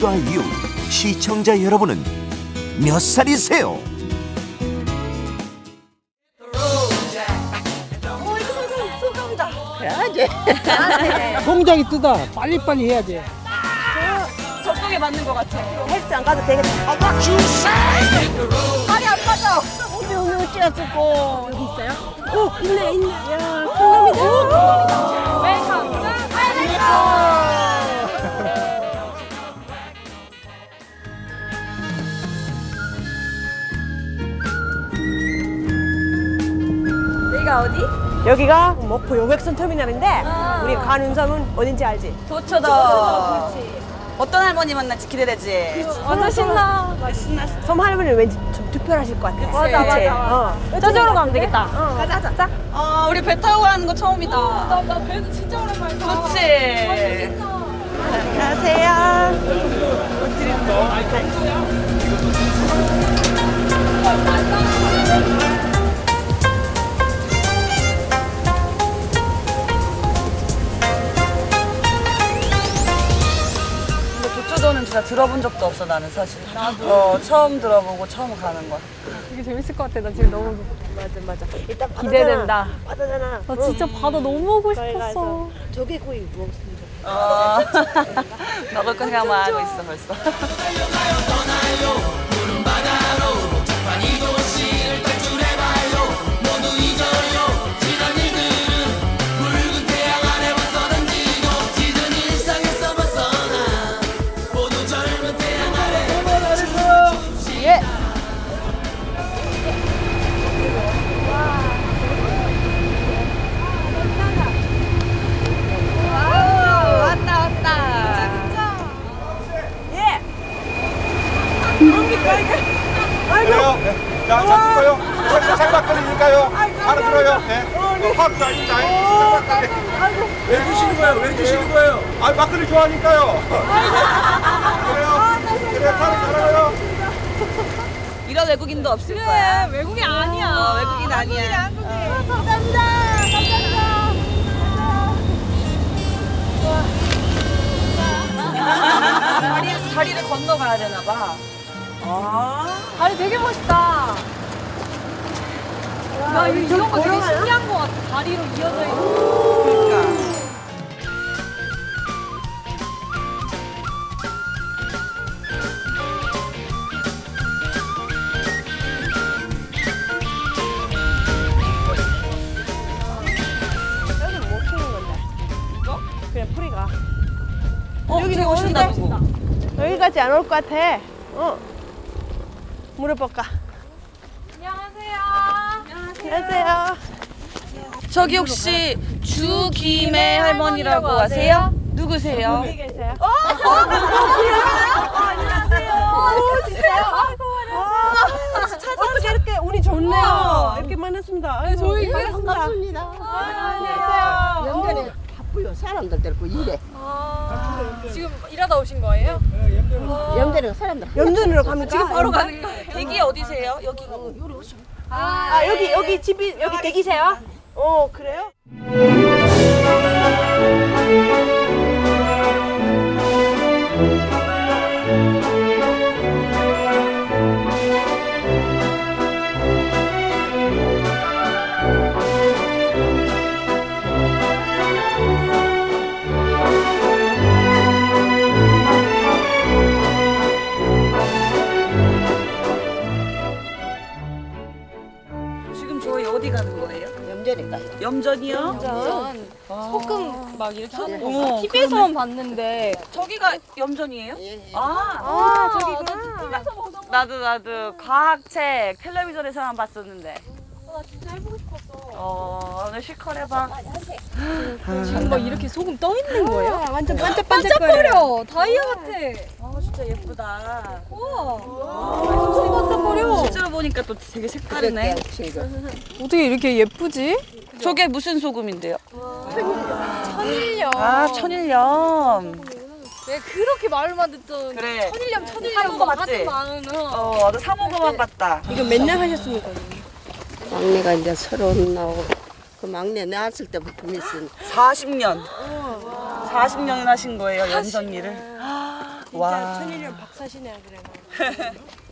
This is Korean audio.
투더유 시청자 여러분은 몇 살이세요? 해야지. 동작이 뜨다. 빨리빨리 해야지. 적성에 맞는 것 같아. 헬스 안 가도 되겠다. 다리 안 빠져. 우리 오늘 어찌였었고 여기 있어요? 있네. 야, 오, 웰컴 투 여기가 어디? 여기가 목포 용액선 터미널인데 우리 가는 섬은 어딘지 알지? 도초더. 어떤 할머니 만날지 기대되지. 완전 신나. 섬 할머니는 왠지 좀 특별하실 것 같아. 맞아. 저쪽으로 가면 되겠다. 가자. 우리 배 타고 가는 거 처음이다. 나 배도 진짜 오랜만이다. 좋지. 안녕하세요. 도초더는 진짜 들어본 적도 없어 나는 사실. 나도. 처음 들어보고 처음 가는 거야. 되게 재밌을 것 같아. 나 지금 너무 맞아. 일단 기대된다. 바다잖아. 나 진짜 바다 너무 오고 싶었어. 조개구이 먹었으면 좋겠다. 먹을 거 생각만 하고 있어 벌써. 그래요? 네. 자, 찍어요. 장박거리니까요. 바로 들어요. 네. 확 쏴입니다. 장박거리. 왜 주시는 거예요? 왜 주시는 거예요? 아, 막걸리 좋아하니까요. 그래요? 그래, 바로 들어요. 이런 외국인도 없을 거야. 외국인 아니야. 외국인 아니야. 감사합니다. 다리를 건너가야 되나 봐. 다리 되게 멋있다. 야, 이런 거 되게 신기한 것 같아. 다리로 이어져 있는 거. 그러니까. 여기는 못 키우는 건데. 이거? 그냥 풀이가. 여기 오신다 누구? 여기까지 안 올 것 같아. 물어볼까? 안녕하세요. 저기 혹시 주김의 할머니라고 아세요? 누구세요? 어디 계세요? 진짜요? 어떻게 이렇게 운이 좋네요. 이렇게 만났습니다. 저희 반갑습니다. 안녕하세요. 연변에 바쁘요. 사람들 데리고 일해. 지금 일하다 오신 거예요? 연변에 사람들. 염전으로 갑니까? 지금 바로 가는 거예요. 대기 어디세요? 여기. 여기 집이 여기 대기세요? 그래요? 지금 저희 어디 가는 거예요? 연변에 가. 염전이요? 소금 막 이렇게 하는 거. 어머, TV에서만 봤는데. 저기가 염전이에요? 예. 저기구나. 나도 과학책 텔레비전에서만 봤었는데. 나 진짜 해보고 싶었어. 오늘 실컷 해봐. 지금 막 이렇게 소금 떠 있는 거예요? 완전 반짝반짝거려. 반짝거려. 다이아 같아. 진짜 예쁘다. 우와. 소금 반짝거려. 실제로 보니까 또 되게 색다르네. 어떻게 이렇게 예쁘지? 저게 무슨 소금인데요? 천일염. 천일염. 내가 그렇게 마을만 듣던 그래. 천일염 사본 거 맞지? 하는 마음은. 나도 사먹어만 봤다. 이거 맨날 하셨습니까? 막내가 이제 30 나오고 그 막내 낳았을 때부터 미신 40년. 40년을 하신 거예요, 염전 일을. 진짜 천일염 박사시네 그래.